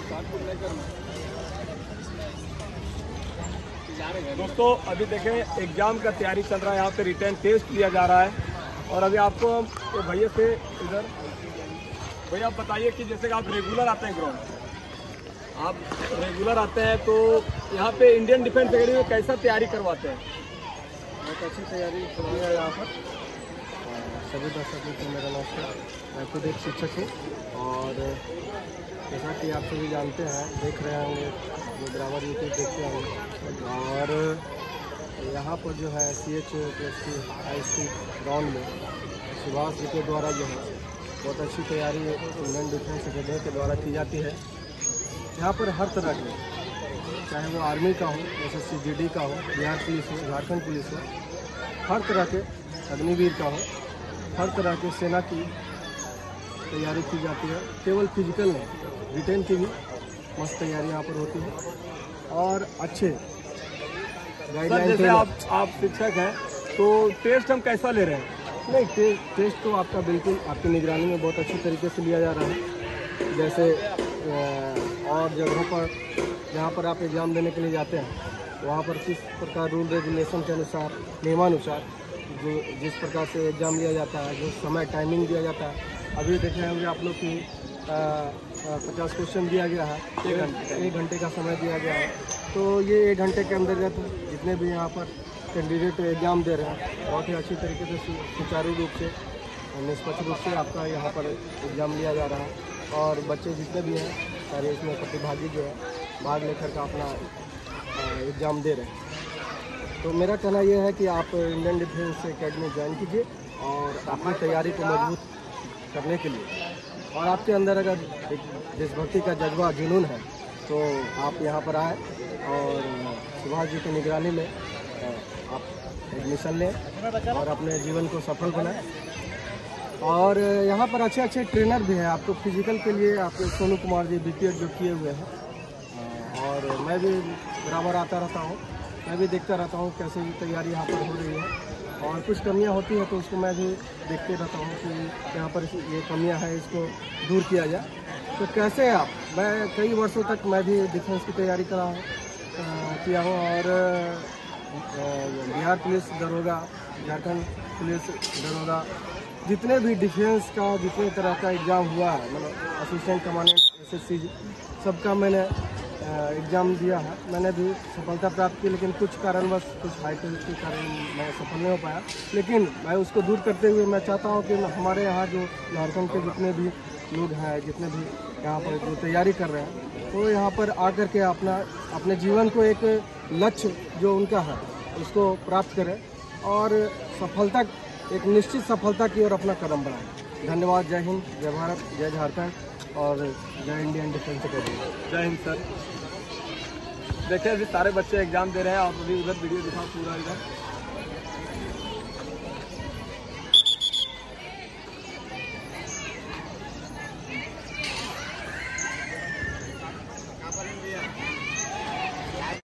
दोस्तों अभी देखें एग्जाम का तैयारी चल रहा है, यहाँ पे रिटर्न टेस्ट लिया जा रहा है। और अभी आपको भैया से इधर भैया आप बताइए कि जैसे कि आप रेगुलर आते हैं ग्राउंड, आप रेगुलर आते हैं तो यहाँ पे इंडियन डिफेंस एकेडमी में कैसा तैयारी करवाते हैं? बहुत अच्छी तैयारी होती है यहाँ पर। सभी दर्शकों को मेरा नमस्कार। मैं खुद एक शिक्षक हूँ और जैसा कि आप सभी जानते हैं, देख रहे होंगे जो बराबर यूट्यूब देखते होंगे, और यहाँ पर जो है CH हाई स्कूल ग्राउंड में सुभाष जी के द्वारा जो है बहुत अच्छी तैयारी इंडियन डिफेंस एकेडमी के द्वारा की जाती है। यहाँ पर हर तरह के, चाहे वो आर्मी का हो, SSC GD का हो, बिहार पुलिस हो, झारखंड पुलिस हो, हर तरह के अग्निवीर का हो, हर तरह के सेना की तैयारी की जाती है। केवल फिजिकल नहीं, रिटेन की भी मस्त तैयारी यहाँ पर होती है और अच्छे गाइडलाइन। जैसे आप शिक्षक हैं तो टेस्ट हम कैसा ले रहे हैं? नहीं, टेस्ट तो आपका बिल्कुल आपकी निगरानी में बहुत अच्छी तरीके से लिया जा रहा है। जैसे और जगहों पर जहाँ पर आप एग्ज़ाम देने के लिए जाते हैं, वहाँ पर किस प्रकार रूल रेगुलेशन के अनुसार, नियमानुसार जो जिस प्रकार से एग्ज़ाम लिया जाता है, जो समय टाइमिंग दिया जाता है। अभी देख रहे होंगे आप लोग की 50 क्वेश्चन दिया गया है, 1 घंटे का समय दिया गया है। तो ये 1 घंटे के अंतर्गत जितने भी यहाँ पर कैंडिडेट एग्ज़ाम दे रहे हैं, बहुत ही अच्छी तरीके से सुचारू रूप से निष्पक्ष रूप से आपका यहाँ पर एग्ज़ाम लिया जा रहा है। और बच्चे जितने भी हैं सारे इसमें प्रतिभागी जो है भाग लेकर का अपना एग्ज़ाम दे रहे हैं। तो मेरा कहना यह है कि आप इंडियन डिफेंस एकेडमी ज्वाइन कीजिए और अपनी तैयारी को मजबूत करने के लिए, और आपके अंदर अगर एक देशभक्ति का जज्बा, जुनून है, तो आप यहाँ पर आए और सुभाष जी की निगरानी में आप एडमिशन लें और अपने जीवन को सफल बनाएं। और यहाँ पर अच्छे अच्छे ट्रेनर भी हैं आपको फिजिकल के लिए। आपके सोनू कुमार जी BPED जो किए हुए हैं, और मैं भी बराबर आता रहता हूँ, मैं भी देखता रहता हूँ कैसे तैयारी यहाँ पर हो रही है। और कुछ कमियाँ होती हैं तो उसको मैं भी देखते रहता हूँ कि यहाँ पर ये कमियाँ हैं, इसको दूर किया जाए। तो कैसे आप, मैं कई वर्षों तक मैं भी डिफेंस की तैयारी किया हूँ और बिहार पुलिस दरोगा, झारखंड पुलिस दरोगा, जितने भी डिफेंस का जितने तरह का एग्ज़ाम हुआ है, मतलब असिस्टेंट कमांडेंट, SSC, सबका मैंने एग्ज़ाम दिया है। मैंने भी सफलता प्राप्त की, लेकिन कुछ कारणवश, कुछ हाइटेल के कारण मैं सफल नहीं हो पाया। लेकिन मैं उसको दूर करते हुए मैं चाहता हूँ कि हमारे यहाँ जो झारखंड के जितने भी लोग हैं, जितने भी यहाँ पर जो तैयारी कर रहे हैं, वो यहाँ पर आकर के अपने जीवन को एक लक्ष्य जो उनका है उसको प्राप्त करें और सफलता, एक निश्चित सफलता की ओर अपना कदम बढ़ाएं। धन्यवाद। जय हिंद, जय भारत, जय झारखंड और जय इंडियन डिफेंस एकेडमी। जय हिंद सर। देखिए अभी सारे बच्चे एग्जाम दे रहे हैं और अभी उधर वीडियो दिखाओ पूरा इधर।